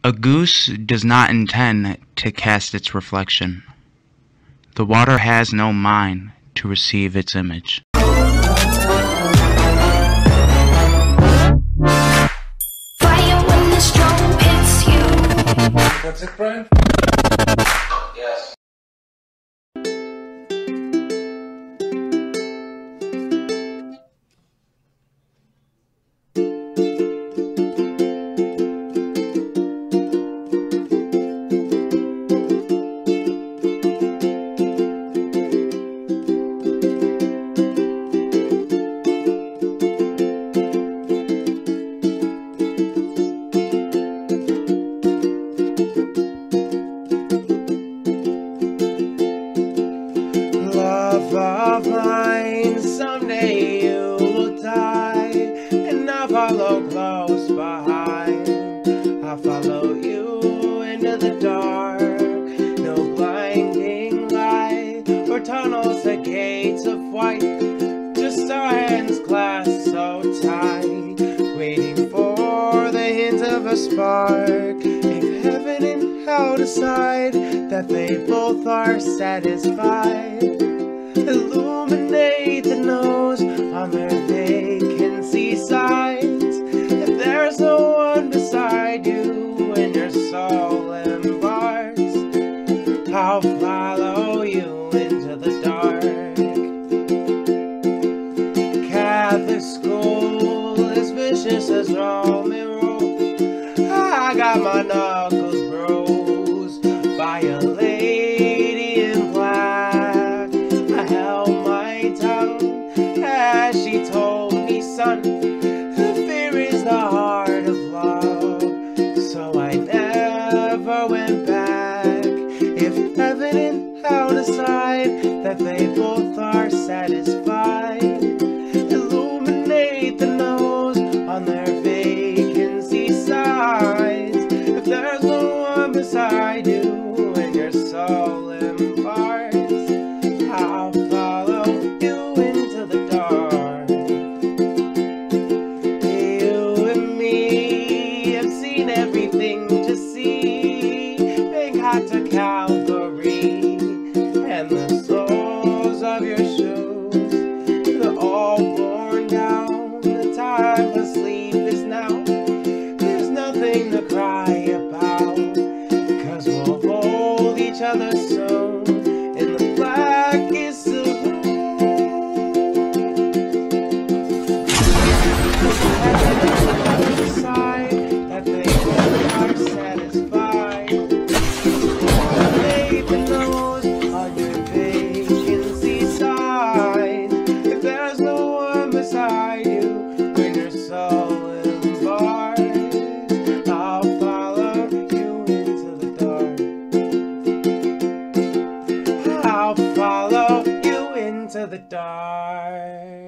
A goose does not intend to cast its reflection. The water has no mind to receive its image. Fire when the strobe hits you. That's it, Brian? Yes. Love of mine, someday you will die, and I'll follow close behind. I'll follow you into the dark, no blinding light, or tunnels or gates of white, just our hands clasped so tight, waiting for the hint of a spark. If heaven and hell decide that they both are satisfied, illuminate the nose on their vacancy signs. If there's no one beside you when your soul embarks, I'll follow you into the dark. Catholic school is vicious as Roman rule. I got my knuckles bruised by a lady in black. I held my tongue as she told me, son, fear is the heart of love. So I never went back. If heaven and hell decide that they both are satisfied, illuminate the nose on their vacancy signs. If there's no one beside you when your soul embarks, I'll follow you into the dark. You and me have seen everything to see. Big hot to Calgary, and the soles of your shoes, they're all worn down. The time for sleep is now. There's nothing to cry about, 'cause we'll hold each other soon in the blackest of decide that they both are satisfied. Illuminate the nose on your vacancy sign. If there's no one beside you when your soul embarks, I'll follow you into the dark. I'll follow you into the dark.